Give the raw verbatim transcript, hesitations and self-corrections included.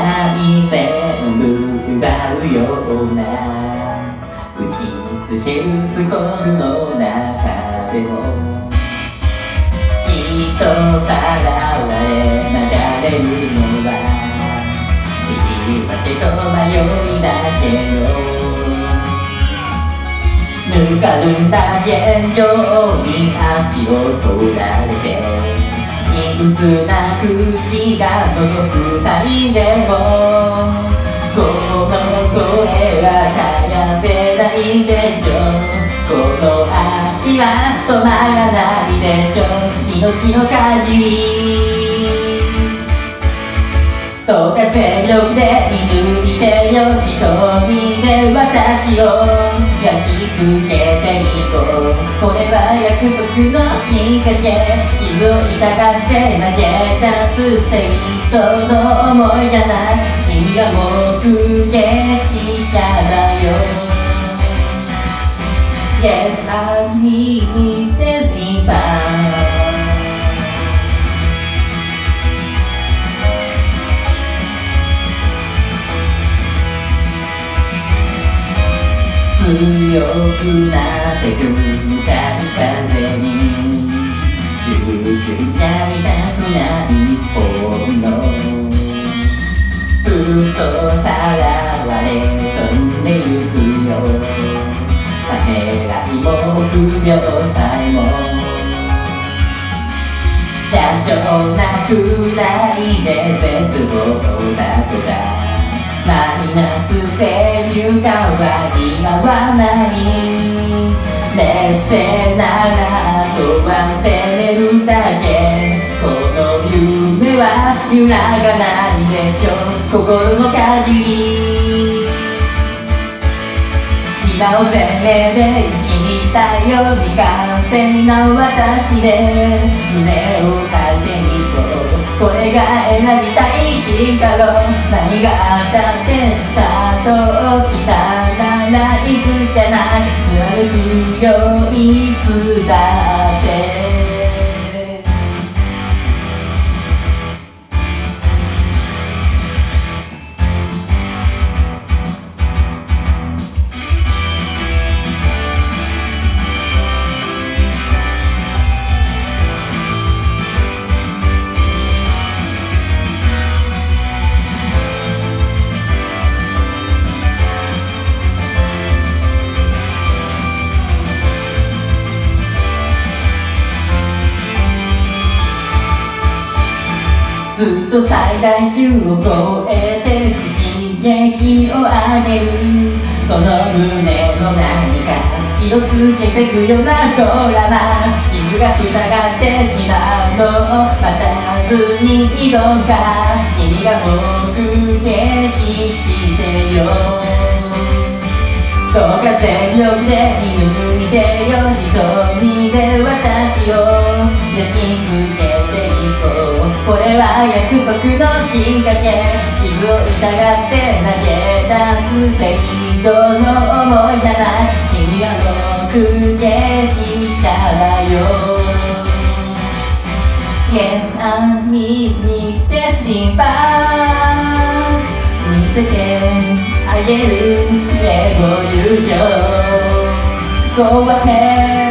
ない全部奪うような打ちつけるスコールの中でもじっとさらわれ流れるのは言い訳と迷いだけよ。ぬかるんだ現状に足を取られて陰鬱な空気が届く際でもこの声は絶やせないでしょう。この足は止まらないでしょう。命の限りどうか全力で射抜いてよ。瞳で私を焼き付けていこう。これは約束の仕掛け。傷を痛がって投げ出すステイトの想いじゃない。君が目撃者だよ。 Yes, I need this rebound.強くなってく向かい風に救急車みたくない本能ふっとさらわれ飛んでゆくよ。ためらいも臆病さえも邪情なくらいで絶望だとかマイナスセリフが似合わない。劣勢ならとは責めるだけ。この夢は揺らがないでしょう。心の限り今を全面で生きたよ。未完成な私で胸を変えてみよう。これが選びたい進化論。何があったってスタートをしたなら行くじゃない。貫くよいつだってずっと最大中を超えて刺激をあげる。その胸の何か気をつけてくようなドラマ。傷が塞がってしまうのを待たずに挑んだ。君が目撃してよ。どうか全力で射抜いてよ。瞳で私を焼き付けていこう。これは約束の仕掛け。傷を疑って投げ出す程度の想いじゃない。君は目撃者だよ。 Yes, I need this rebound. 見せてあげるレボリューション。Go ahead